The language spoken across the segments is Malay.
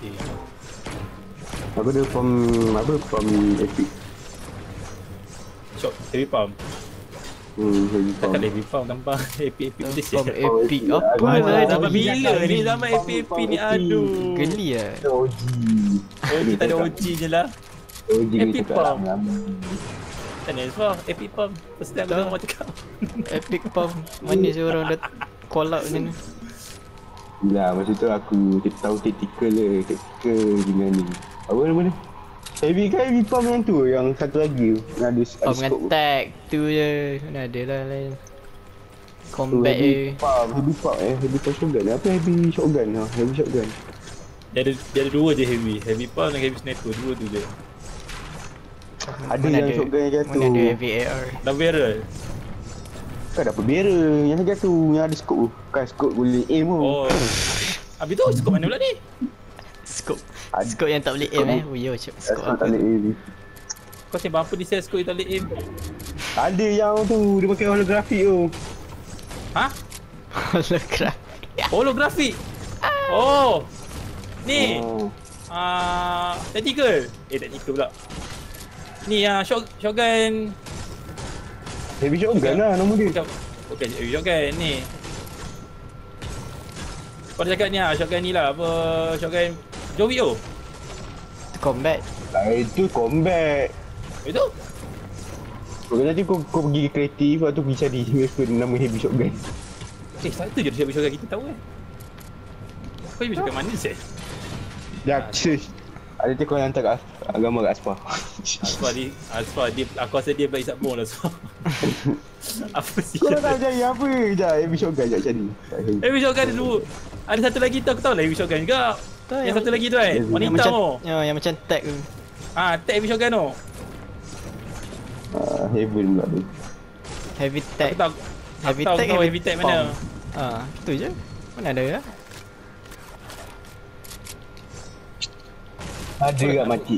Aku ada farm epic. Shop heavy pump. Heavy farm. Takkan heavy pump gampang. Epic dia Farm siap. epic apa Mana lah ada Zaman OG bila cakap ni ni? zaman epic ni Farm aduh. Geli lah. OG. OG tak ada OG je lah. OG ni Epic cakap farm. lama. Tak ada sebab epic pump. First time Tak. orang cakap. Epic pump. Mana sih orang dah call out macam ni. Lah masa tu aku tahu tactical je. Tactical dengan ni. Apa nama ni? Heavy farm yang tu. Yang satu lagi yang ada Pump dengan scope. tag tu je. Mana ada lah lain. Combat je. Heavy farm shotgun. Apa heavy shotgun? Heavy shotgun. Dia ada dua je heavy. Heavy pump dan heavy sniper. Dua tu je. Ada Mana yang ada- shotgun yang jatuh. Mana ada heavy AR. Dah barrel. Kan dapat bearer yang jatuh. Yang ada scope tu. Kan scope boleh aim tu. Oh. Habis tu skop mana pula ni? Scope. Ad- Scope yang tak boleh aim eh. Oh yo, scope Asal tak apa? boleh aim. Kau sembang apa ni sel skop yang tak boleh aim? Ada yang tu. Dia pakai holographic tu. Ha? Holograph. Holographic. Oh. Ni. Oh. Tactical. Tactical pula. Ni shotgun. Heavy shotgun lah nama dia. Bukan shotgun ni. Kau dah cakap ni shotgun ni lah. Apa shotgun Jovi tu? Combat. Lah itu combat. Itu? Kau nanti kau pergi kreatif. Lepas tu pergi cari weapon nama heavy shotgun. Satu je dia shotgun kita tahu kan. Kau heavy shotgun mana sih? Ya, shush. Ada tu kau yang hantar kat gambar kat Aspa. Asfa dia aku rasa dia bagi sabun lah so. Apa sih? Kau nak cari apa? Sekejap, heavy shotgun sekejap cari. Heavy shotgun ada dua. Ada satu lagi tu aku tahu lah heavy shotgun juga. Tu Yang satu lagi tu kan. Warna yang hitam macam tu. yang macam tag tu. Tag heavy shotgun tu. Heaven pula tu. Heavy Aku tag. tahu. Heavy Aku tag tahu heavy tag mana. Itu je. Mana ada ya? Ada kat mati.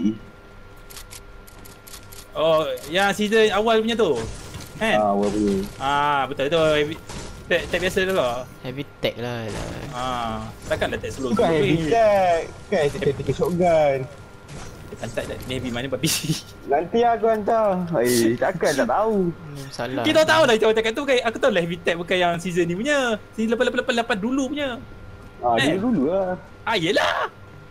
Oh, yang season awal punya tu. Kan? Awal punya. Betul tu heavy tag biasa tu lah. Heavy tag lah. Takkan dah tag slow. Bukan heavy tag. Bukan tactical shotgun. Hantar dah heavy mana babi. Nanti aku hantar. Takkan tak tahu. Salah. Kita tahu lah kita cakap tu bukan. Aku tahu lah heavy tag bukan yang season ni punya. Season 8888 dulu punya. Dulu lah. Yelah.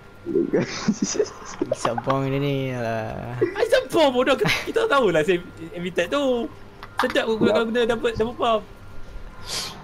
Sabong dia ni lah. Sampah bodoh. Kita tahu lah heavy tag tu. Sedap kalau guna dapat pump.